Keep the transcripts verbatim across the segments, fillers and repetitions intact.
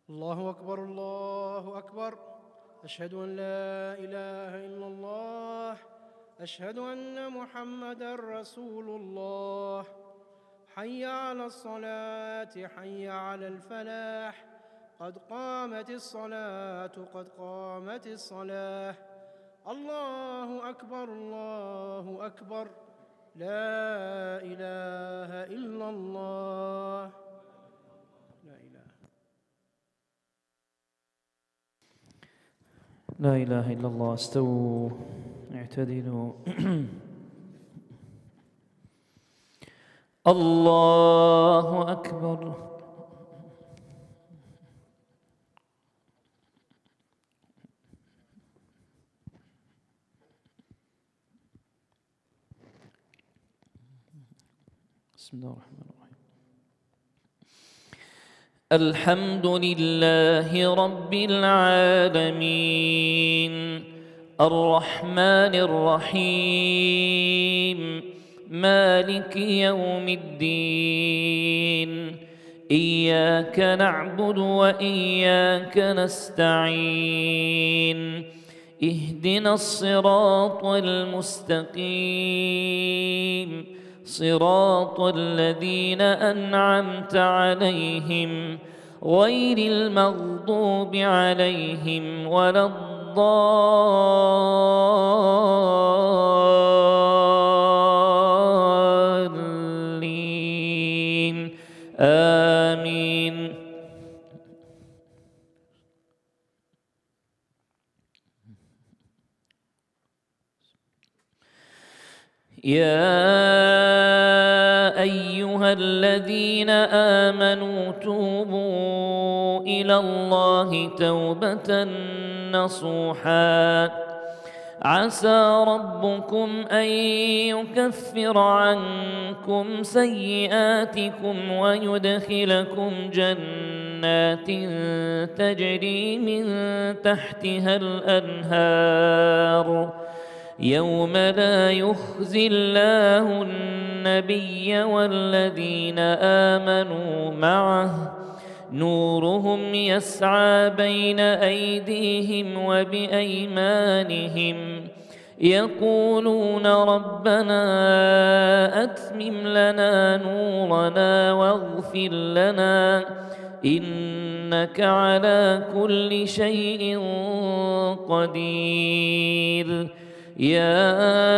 الله أكبر الله أكبر. أشهد أن لا إله إلا الله. أشهد أن محمدًا رسول الله. حي على الصلاة حي على الفلاح. قد قامت الصلاة قد قامت الصلاة. الله أكبر الله أكبر. لا إله إلا الله. لا إله لا إله إلا الله. استووا اعتدلوا. الله أكبر. بسم الله الرحمن الرحيم. الحمد لله رب العالمين الرحمن الرحيم مالك يوم الدين. إياك نعبد وإياك نستعين. اهدنا الصراط المستقيم صراط الذين أنعمت عليهم غير المغضوب عليهم ولا الضالين. آمين. يا أيها الذين آمنوا توبوا إلى الله توبة نصوحا عسى ربكم أن يكفر عنكم سيئاتكم ويدخلكم جنات تجري من تحتها الأنهار يوم لا يخزي الله النبي والذين آمنوا معه نورهم يسعى بين أيديهم وبأيمانهم يقولون ربنا أتمم لنا نورنا واغفر لنا إنك على كل شيء قدير. يا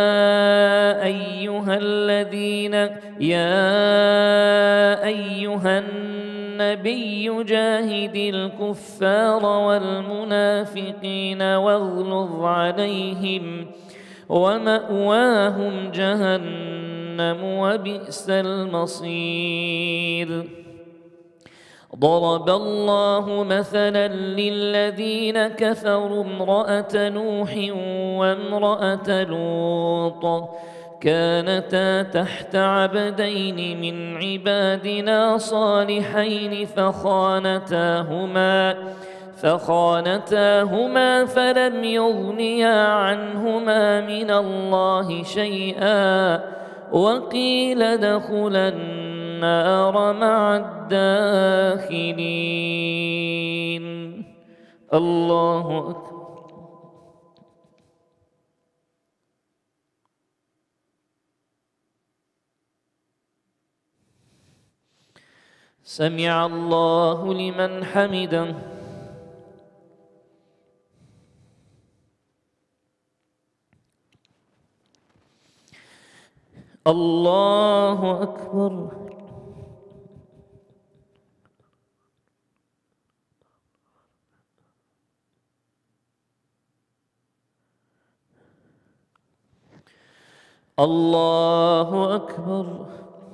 أيها الذين يا أيها النبي جاهد الكفار والمنافقين واغلظ عليهم ومأواهم جهنم وبئس المصير. ضرب الله مثلا للذين كفروا امرأة نوح وامرأة لوط كانتا تحت عبدين من عبادنا صالحين فخانتاهما فخانتاهما فلم يغنيا عنهما من الله شيئا وقيل ادخلا النار مع الداخلين. الله أكبر. سمع الله لمن حمده. الله أكبر. الله أكبر.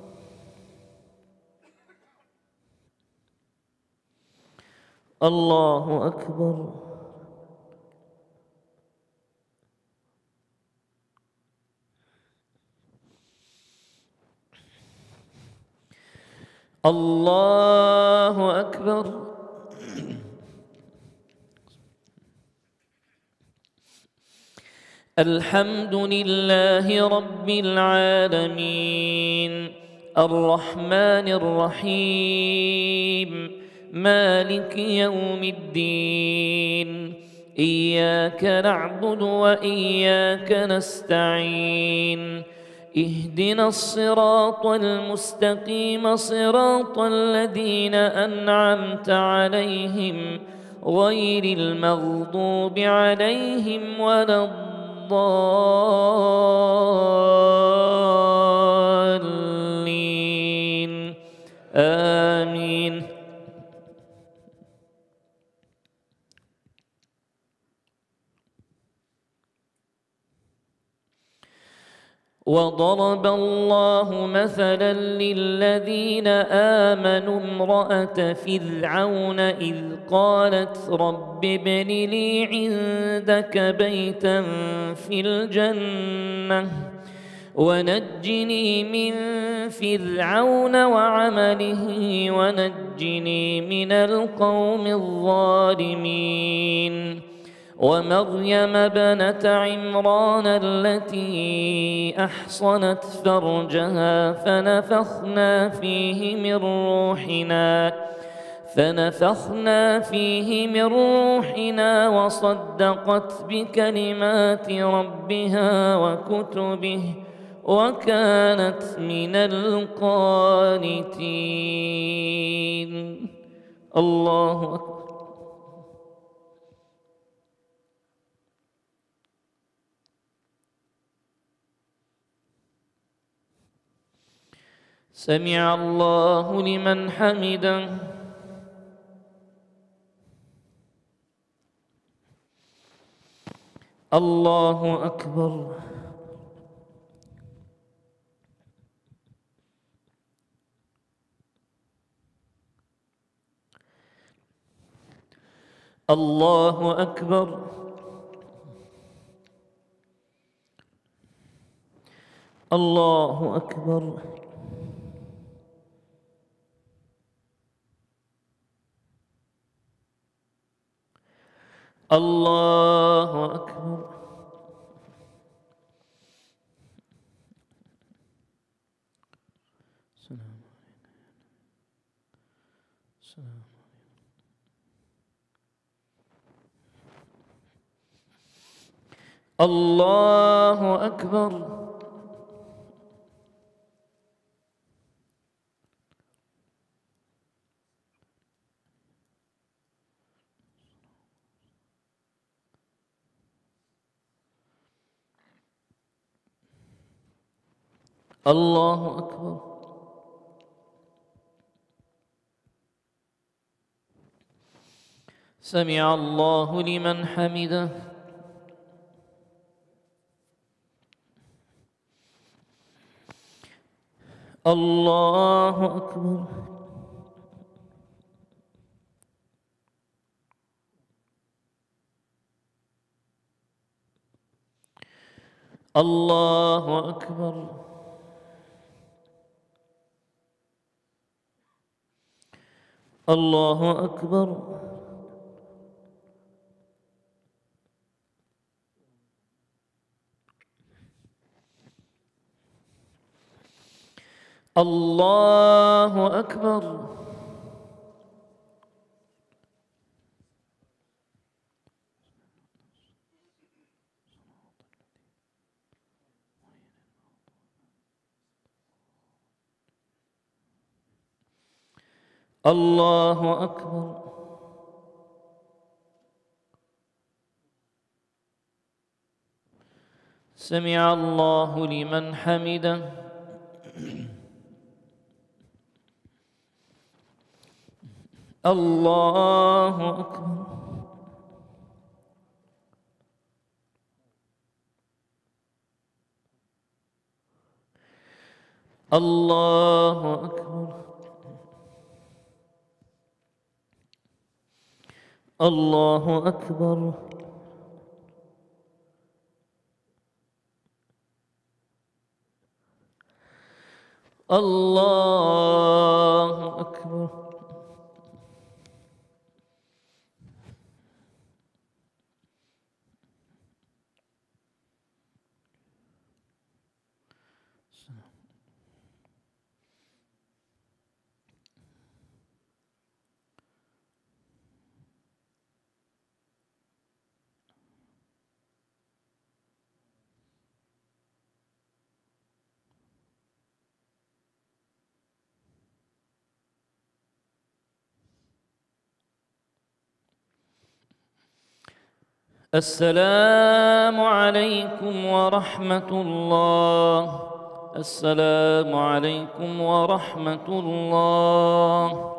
الله أكبر. الله أكبر. الحمد لله رب العالمين الرحمن الرحيم مالك يوم الدين إياك نعبد وإياك نستعين اهدنا الصراط المستقيم صراط الذين أنعمت عليهم غير المغضوب عليهم ولا الضالين آمين. وضرب الله مثلا للذين آمنوا امرأة فرعون إذ قالت رب ابن لي عندك بيتا في الجنة ونجني من فرعون وعمله ونجني من القوم الظالمين. ومريم ابنة عمران التي أحصنت فرجها فنفخنا فيه من روحنا فنفخنا فيه من روحنا وصدقت بكلمات ربها وكتبه وكانت من القانتين. الله أكبر. سمع الله لمن حمده. الله أكبر. الله أكبر. الله أكبر. الله أكبر. السلام السلام الله أكبر. الله أكبر. سمع الله لمن حمده. الله أكبر. الله أكبر. الله أكبر. الله أكبر. الله أكبر. سمع الله لمن حمده. الله أكبر. الله أكبر. الله أكبر. الله أكبر. السلام عليكم ورحمة الله. السلام عليكم ورحمة الله.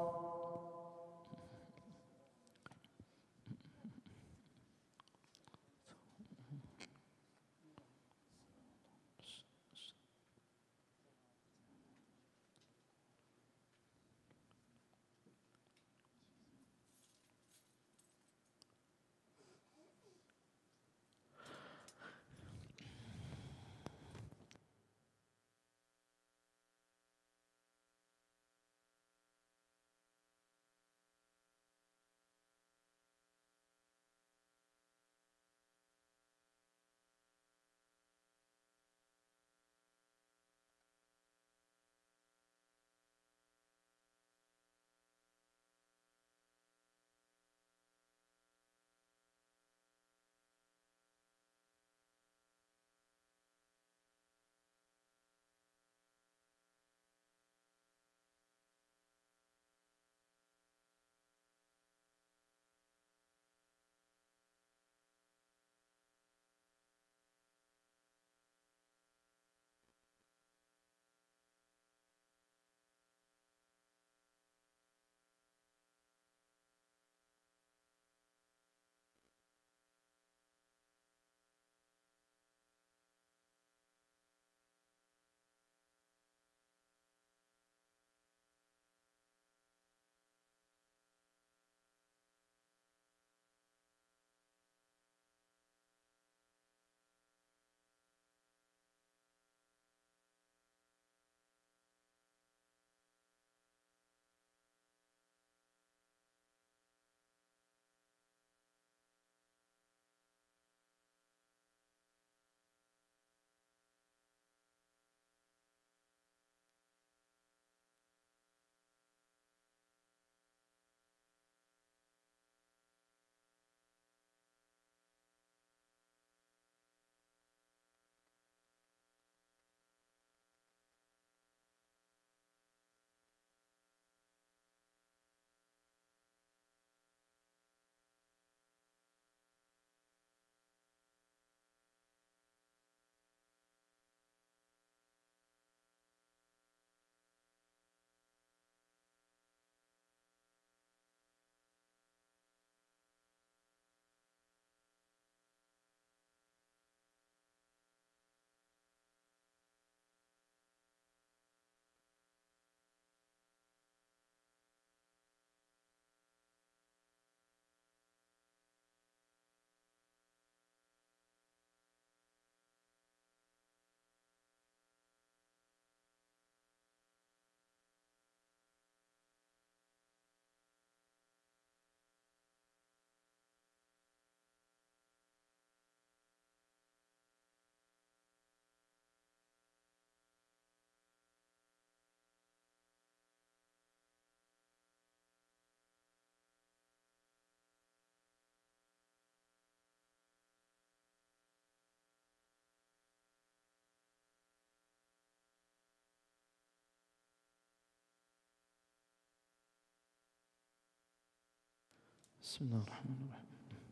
بسم الله الرحمن الرحيم.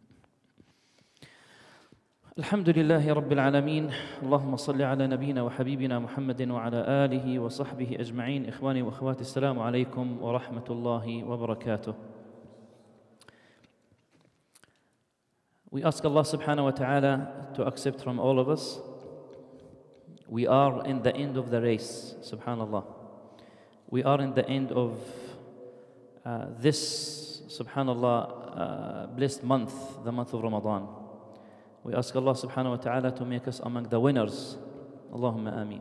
الحمد لله رب العالمين. اللهم صل على نبينا وحبيبنا محمد وعلى آله وصحبه أجمعين. إخواني وأخواتي، السلام عليكم ورحمة الله وبركاته. We ask Allah subhanahu wa ta'ala to accept from all of us. We are in the end of the race, subhanallah. We are in the end of uh, this, subhanallah, uh, blessed month, the month of Ramadan. We ask Allah subhanahu wa ta'ala to make us among the winners. Allahumma ameen.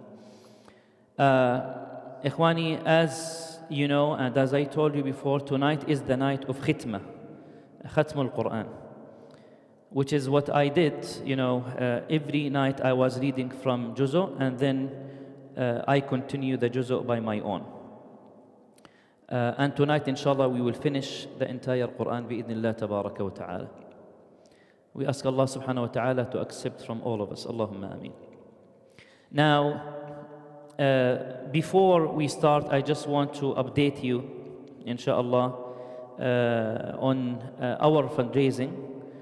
Uh, Ikhwani, as you know, and as I told you before, tonight is the night of khitmah, khatm al-Quran, which is what I did. You know, uh, every night I was reading from juzu, and then uh, I continue the juzu by my own. Uh, and tonight, inshallah, we will finish the entire Quran bi'idhnillah tabaraka wa ta'ala. We ask Allah subhanahu wa ta'ala to accept from all of us. Allahumma ameen. Now, uh, before we start, I just want to update you, inshallah, uh, on uh, our fundraising.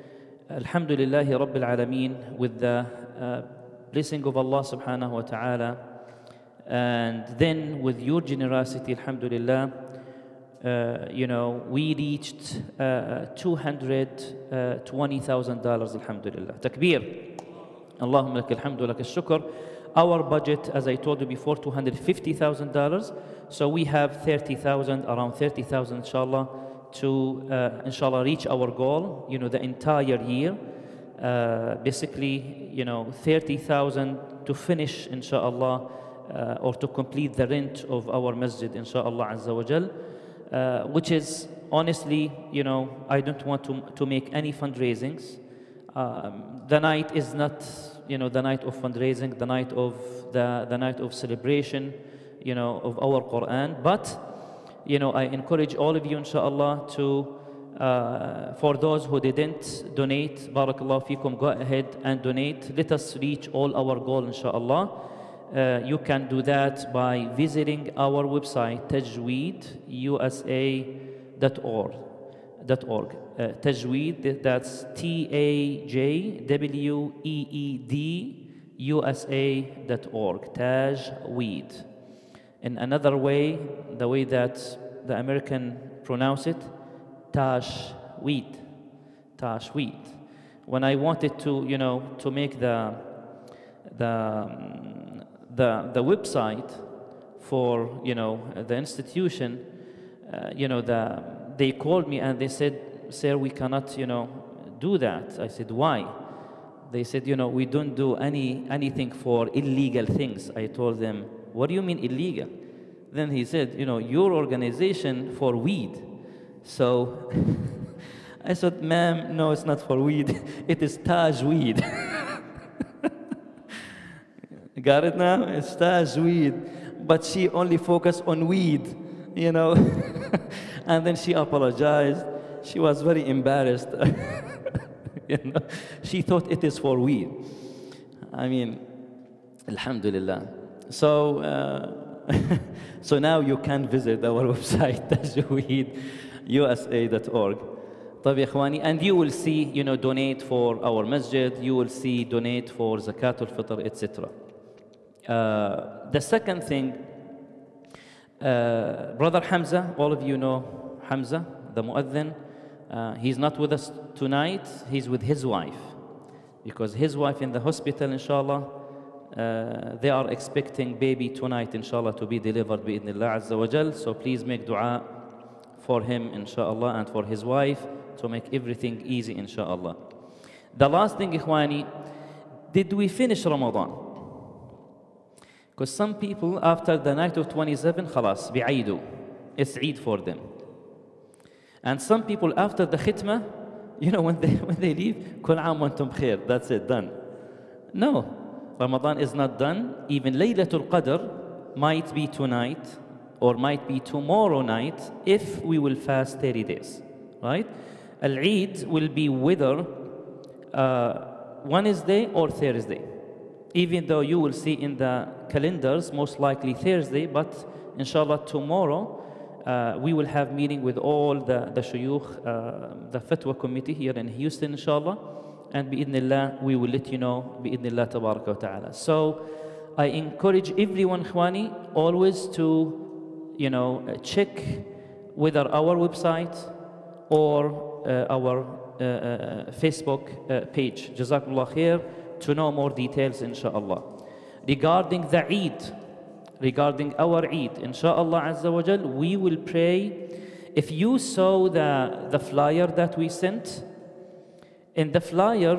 Alhamdulillahi Rabbil Alameen, with the uh, blessing of Allah subhanahu wa ta'ala, and then with your generosity, alhamdulillah, uh, you know, we reached uh, two hundred twenty thousand dollars, alhamdulillah. Takbir. Allahumma lak alhamdu lak al-shukr. Our budget, as I told you before, two hundred fifty thousand dollars. So we have thirty thousand, around thirty thousand, inshallah, to, uh, inshallah, reach our goal, you know, the entire year. Uh, basically, you know, thirty thousand to finish, inshallah, uh, or to complete the rent of our masjid, inshallah, azza wa jal, uh, which is, honestly, you know, I don't want to, to make any fundraisings. Um, the night is not, you know, the night of fundraising, the night of, the, the night of celebration, you know, of our Quran, but you know, I encourage all of you, inshallah, to, uh, for those who didn't donate, barakallahu feekum, go ahead and donate. Let us reach all our goal, inshallah. Uh, you can do that by visiting our website, Tajweed U S A dot org. Uh, Tajweed, that's T A J W E E D U S A dot org. Tajweed. In another way, the way that the American pronounce it, Tajweed, Tajweed. When I wanted to, you know, to make the the the the website for, you know, the institution, uh, you know, the they called me and they said, "Sir, we cannot, you know, do that." I said, "Why?" They said, "You know, we don't do any anything for illegal things." I told them, "What do you mean illegal?" Then he said, "You know, your organization for weed." So I said, "Ma'am, no, it's not for weed. It is Tajweed." Got it now? It's Tajweed. But she only focused on weed, you know. And then she apologized. She was very embarrassed. You know, she thought it is for weed. I mean, alhamdulillah. So, uh, so now you can visit our website, Tajweed U S A dot org. And you will see, you know, donate for our masjid. You will see donate for Zakat al-Fitr, et cetera. Uh, the second thing, uh, Brother Hamza, all of you know Hamza, the mu'adhin. Uh, he's not with us tonight. He's with his wife, because his wife in the hospital, inshallah. Uh, they are expecting baby tonight, inshallah, to be delivered bi'idhnillah azza wa jal. So please make dua for him, inshallah, and for his wife, to make everything easy, inshallah. The last thing, ikhwani, did we finish Ramadan? Because some people, after the night of twenty-seven, khalas, bi'aidu. It's Eid for them. And some people, after the khitmah, you know, when they, when they leave, kul aam wa antum bkhair, that's it, done. No. Ramadan is not done. Even Laylatul Qadr might be tonight or might be tomorrow night if we will fast thirty days, right? Al-Eid will be whether uh, Wednesday or Thursday. Even though you will see in the calendars, most likely Thursday, but inshallah tomorrow uh, we will have meeting with all the, the shuyukh, uh, the fatwa committee here in Houston, inshallah. And bi'idhnillah, we will let you know, bi'idhnillah tabaraka wa ta'ala. So I encourage everyone, khwani, always to, you know, check whether our website or uh, our uh, uh, Facebook uh, page, Jazakumullah khair, to know more details, inshallah. Regarding the Eid, regarding our Eid, inshallah azza wa jal, we will pray. If you saw the, the flyer that we sent, in the flyer,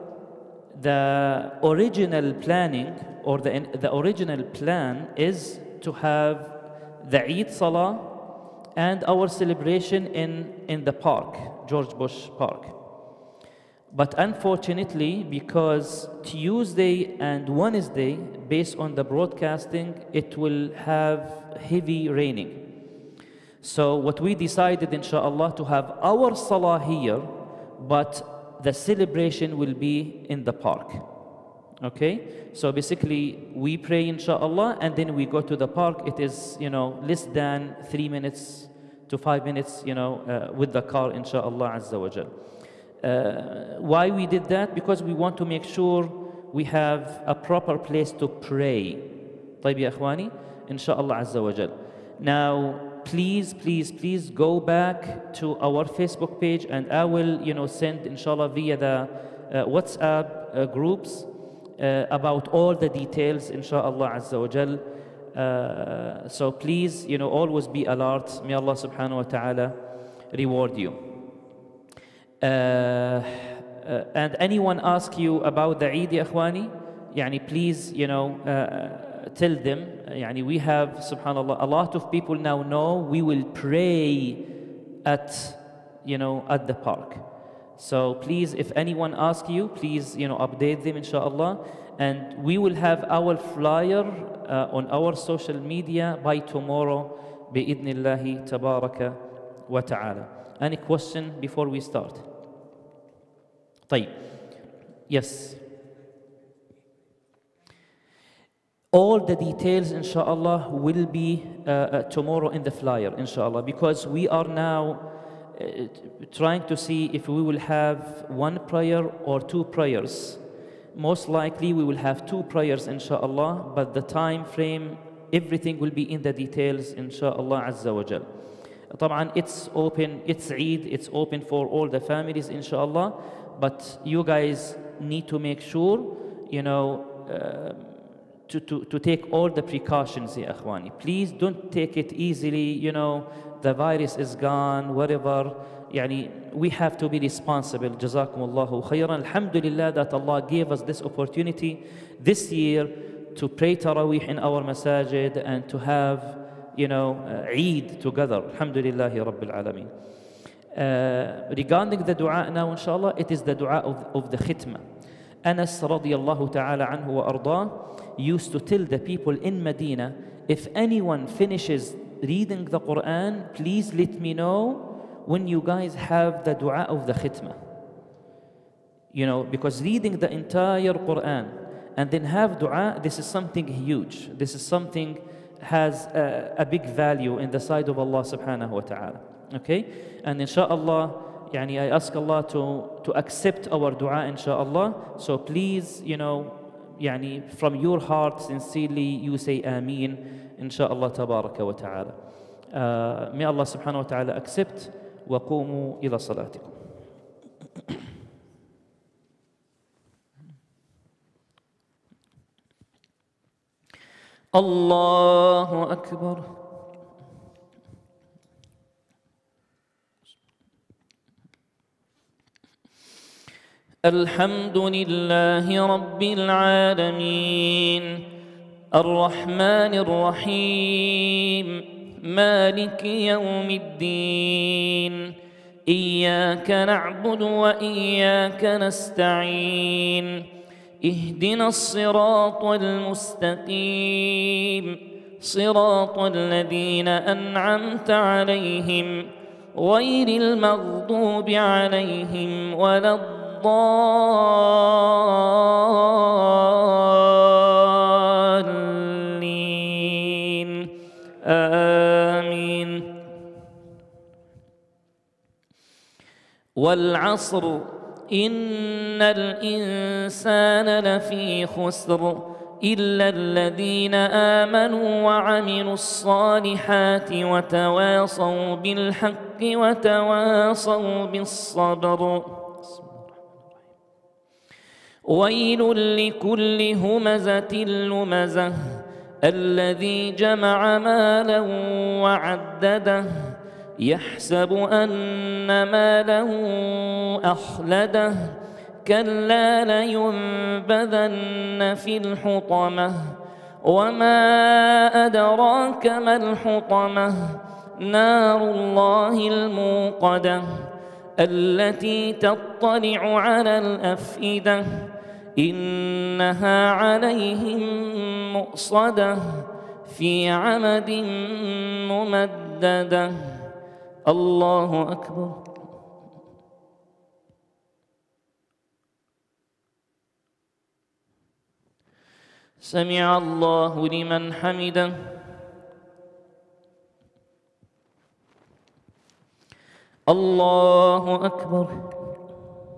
the original planning or the, the original plan is to have the Eid Salah and our celebration in, in the park, George Bush Park. But unfortunately, because Tuesday and Wednesday, based on the broadcasting, it will have heavy raining. So what we decided, inshallah, to have our Salah here, but the celebration will be in the park. Okay? So basically, we pray, inshallah, and then we go to the park. It is, you know, less than three minutes to five minutes, you know, uh, with the car, inshallah, azza wa jal. Uh, why we did that? Because we want to make sure we have a proper place to pray. طيب يا إخواني إن شاء الله عز وجل. Now please please please go back to our Facebook page, and I will you know send inshallah via the uh, WhatsApp uh, groups uh, about all the details inshallah azza wa jal. Uh, so please you know always be alert. May Allah subhanahu wa ta'ala reward you. Uh, uh, and anyone ask you about the Eid, ya Ikhwani, yani please, you know, uh, tell them, yani we have, subhanAllah, a lot of people now know we will pray at, you know, at the park. So please, if anyone asks you, please, you know, update them, inshallah. And we will have our flyer uh, on our social media by tomorrow, bi'idhnillahi tabaraka wa ta'ala. Any question before we start? طيب. Yes. All the details, inshallah, will be uh, uh, tomorrow in the flyer, inshallah, because we are now uh, trying to see if we will have one prayer or two prayers. Most likely we will have two prayers, inshallah, but the time frame, everything will be in the details, inshallah, azza wa jal. طبعا it's open, it's Eid, it's open for all the families, inshallah, but you guys need to make sure, you know, uh, to, to, to take all the precautions, ya akhwani. Please don't take it easily, you know, the virus is gone, whatever. Yani, we have to be responsible. Jazakumullahu khayran. Alhamdulillah that Allah gave us this opportunity this year to pray Taraweeh in our masajid and to have, you know, uh, Eid together. Alhamdulillahi Rabbil Alameen. Uh, regarding the dua now, inshallah, it is the dua of, of the khitmah. Anas radiyallahu ta'ala anhu wa ardah used to tell the people in Medina, if anyone finishes reading the Quran, please let me know when you guys have the dua of the khitmah. You know, because reading the entire Quran and then have dua, this is something huge. This is something has a, a big value in the sight of Allah subhanahu wa ta'ala. Okay? And inshallah, yani I ask Allah to, to accept our dua, inshallah. So please, you know, yani from your heart, sincerely, you say Ameen, inshallah, tabaraka wa ta'ala. Uh, may Allah subhanahu wa ta'ala accept. وقوموا إلى صلاتكم. الله أكبر. الحمد لله رب العالمين الرحمن الرحيم مالك يوم الدين إياك نعبد وإياك نستعين اهدنا الصراط المستقيم صراط الذين أنعمت عليهم غير المغضوب عليهم ولا الضالين آمين. والعصر إن الإنسان لفي خسر إلا الذين آمنوا وعملوا الصالحات وتواصوا بالحق وتواصوا بالصبر. ويل لكل همزة لمزة الذي جمع مالا وعدده يحسب أن ماله أخلده كلا لينبذن في الحطمة وما أدراك ما الحطمة نار الله الموقدة التي تطلع على الأفئدة إنها عليهم مؤصدة في عمد ممددة. الله أكبر. سمع الله لمن حمده. الله أكبر.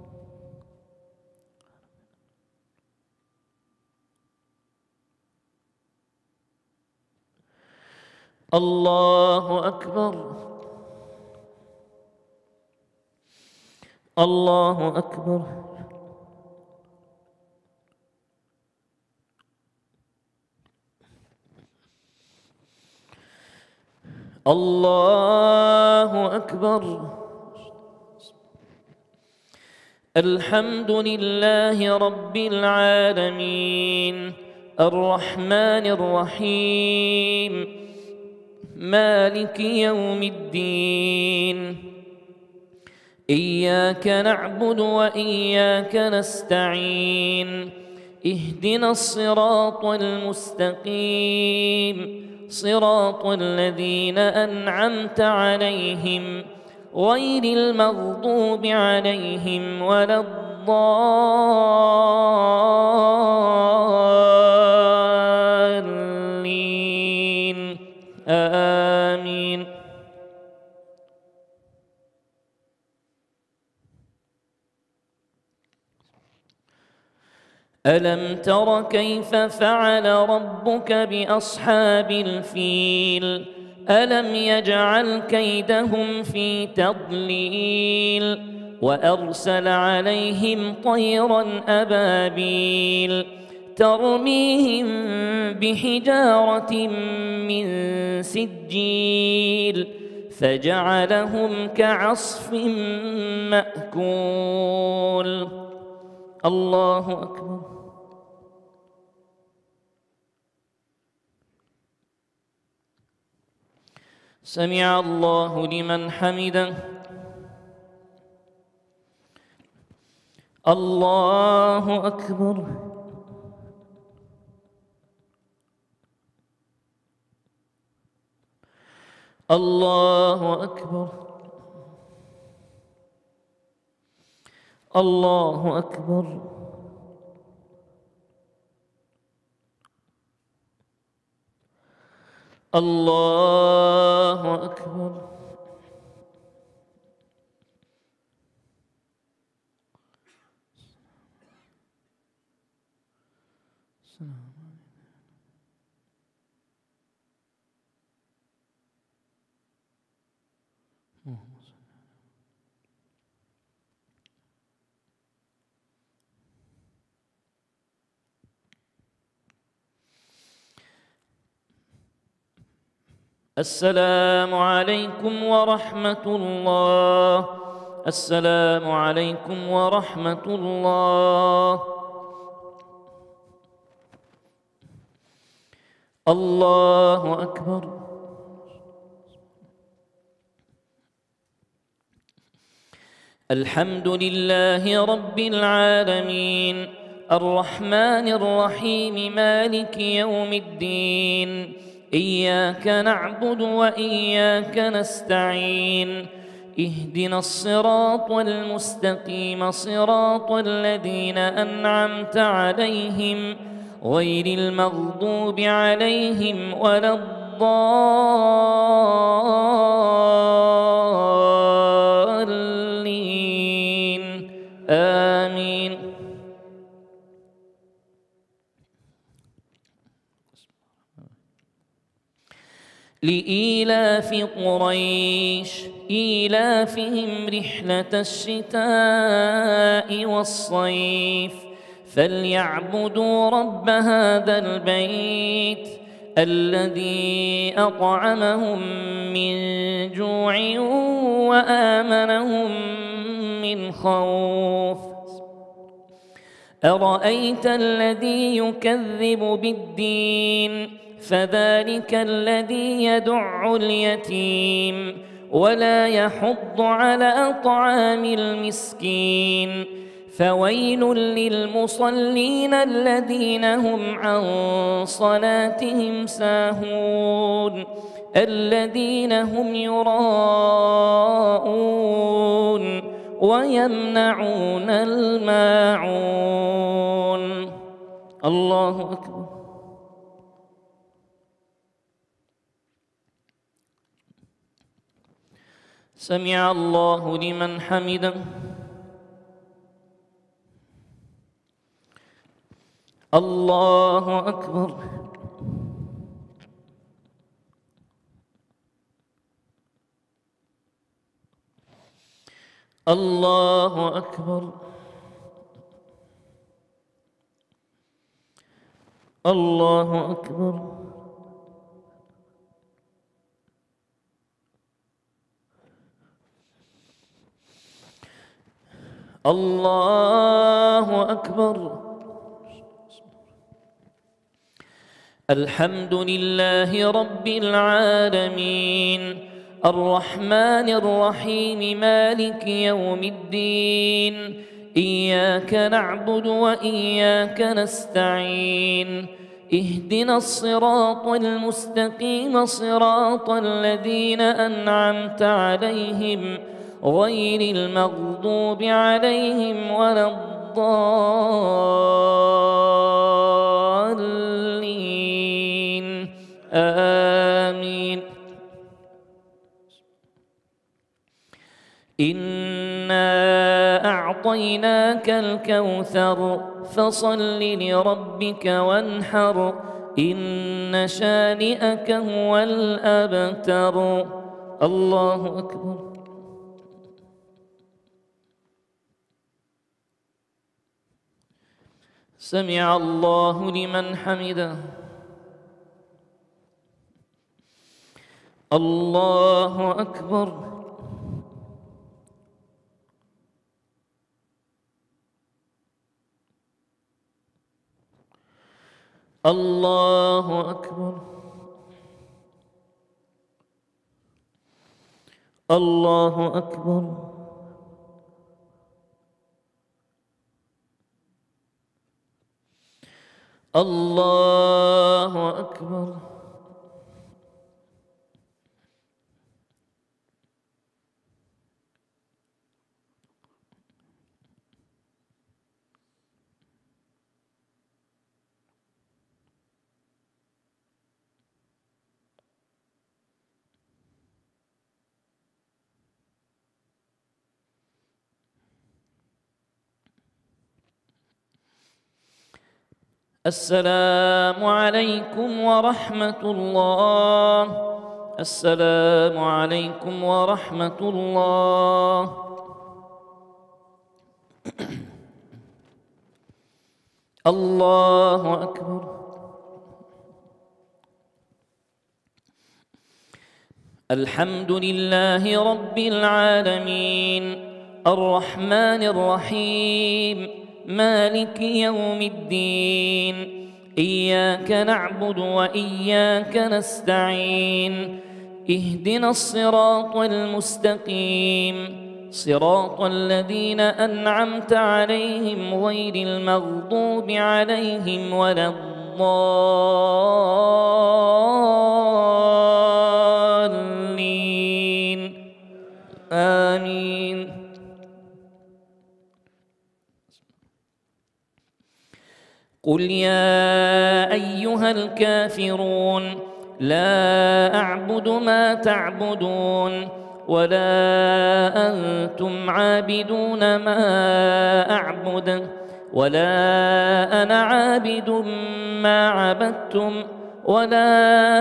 الله أكبر الله أكبر الله أكبر. الحمد لله رب العالمين الرحمن الرحيم مالك يوم الدين إياك نعبد وإياك نستعين اهدنا الصراط المستقيم صراط الذين أنعمت عليهم غير المغضوب عليهم ولا الضالين آمين. ألم تر كيف فعل ربك بأصحاب الفيل ألم يجعل كيدهم في تضليل وأرسل عليهم طيرا أبابيل ترميهم بحجارة من سجيل فجعلهم كعصف مأكول. الله أكبر. سمع الله لمن حمده. الله أكبر. الله أكبر. الله أكبر. الله أكبر. السلام عليكم ورحمة الله. السلام عليكم ورحمة الله. الله أكبر. الحمد لله رب العالمين الرحمن الرحيم مالك يوم الدين إياك نعبد وإياك نستعين اهدنا الصراط المستقيم صراط الذين أنعمت عليهم غير المغضوب عليهم ولا الضالين آمين. لإيلاف قريش إيلافهم رحلة الشتاء والصيف فليعبدوا رب هذا البيت الذي أطعمهم من جوع وآمنهم من خوف. أرأيت الذي يكذب بالدين فذلك الذي يدع اليتيم ولا يحض على طعام المسكين فويل للمصلين الذين هم عن صلاتهم ساهون الذين هم يراءون ويمنعون الماعون. الله أكبر. سمع الله لمن حمده. الله أكبر. الله أكبر الله أكبر الله أكبر. الحمد لله رب العالمين الرحمن الرحيم مالك يوم الدين إياك نعبد وإياك نستعين اهدنا الصراط المستقيم صراط الذين أنعمت عليهم غير المغضوب عليهم ولا الضالين آمين. إنا أعطيناك الكوثر فصل لربك وانحر إن شانئك هو الأبتر. الله أكبر. سمع الله لمن حمده. الله أكبر. الله أكبر. الله أكبر. الله أكبر. السلام عليكم ورحمة الله. السلام عليكم ورحمة الله. الله أكبر. الحمد لله رب العالمين الرحمن الرحيم مالك يوم الدين إياك نعبد وإياك نستعين اهدنا الصراط المستقيم صراط الذين أنعمت عليهم غير المغضوب عليهم ولا الضالين آمين. قل يا أيها الكافرون لا أعبد ما تعبدون ولا أنتم عابدون ما أعبد ولا أنا عابد ما عبدتم ولا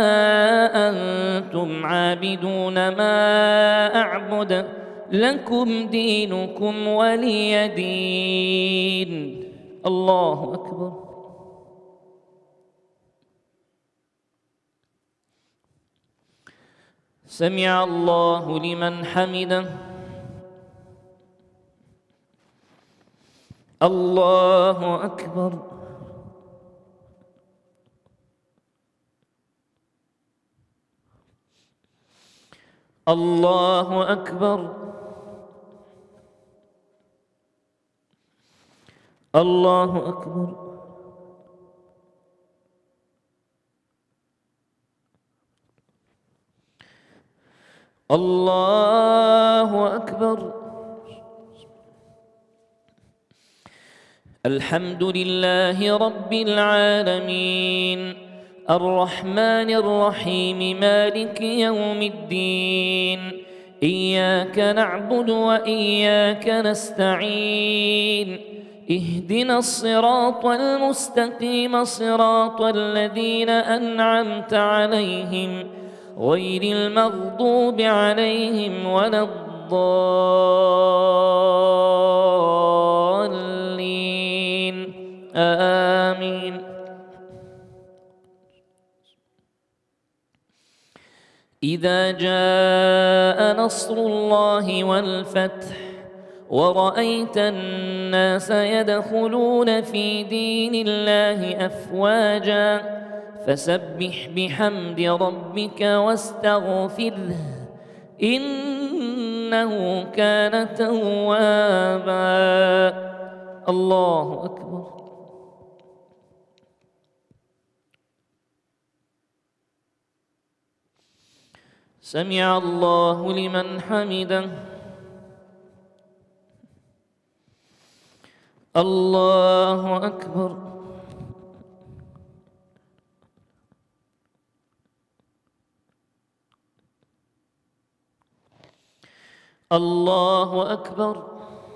أنتم عابدون ما أعبد لكم دينكم ولي دين. الله أكبر. سمع الله لمن حمده. الله أكبر. الله أكبر. الله أكبر. الله أكبر. الحمد لله رب العالمين الرحمن الرحيم مالك يوم الدين إياك نعبد وإياك نستعين اهدنا الصراط المستقيم صراط الذين أنعمت عليهم غير المغضوب عليهم ولا الضالين الضالين آمين. إذا جاء نصر الله والفتح ورأيت الناس يدخلون في دين الله أفواجا فسبح بحمد ربك واستغفره إنه كان توابا. الله أكبر. سمع الله لمن حمده. الله أكبر. الله أكبر.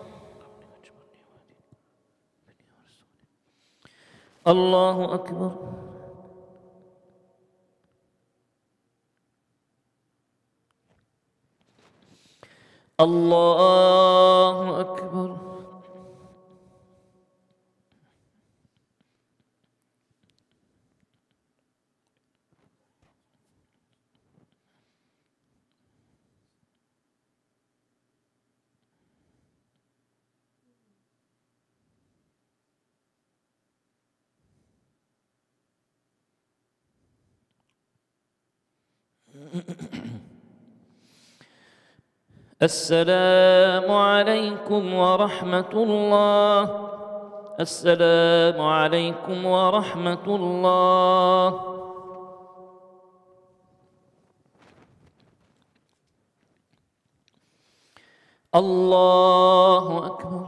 الله أكبر. الله أكبر. السلام عليكم ورحمة الله. السلام عليكم ورحمة الله. الله أكبر.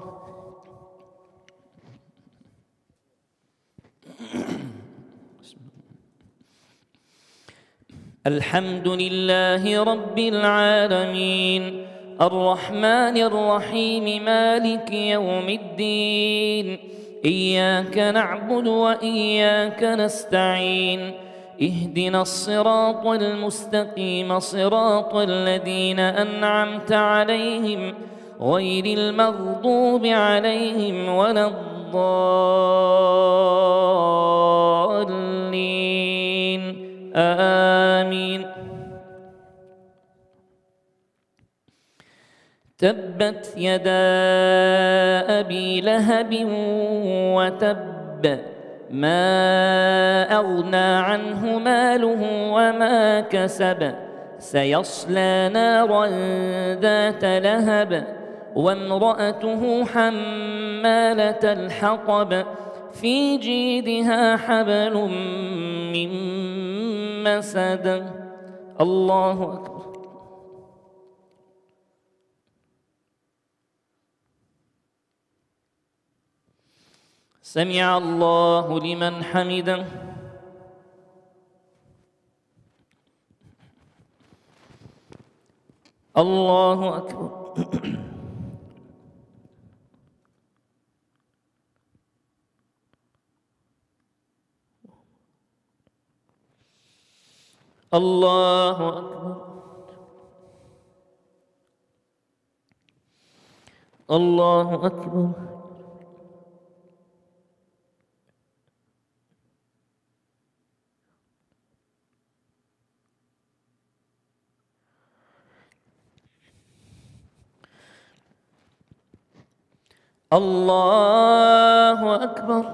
الحمد لله رب العالمين الرحمن الرحيم مالك يوم الدين إياك نعبد وإياك نستعين اهدنا الصراط المستقيم صراط الذين أنعمت عليهم غير المغضوب عليهم ولا الضالين آمين. تبت يدا أبي لهب وتب ما أغنى عنه ماله وما كسب سيصلى نارا ذات لهب وامرأته حمالة الحطب في جيدها حبل من مسد. الله أكبر. سمع الله لمن حمده. الله أكبر. الله أكبر. الله أكبر. الله أكبر.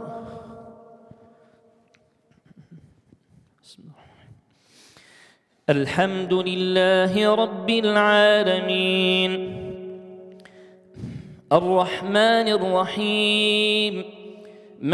الحمد لله رب العالمين الرحمن الرحيم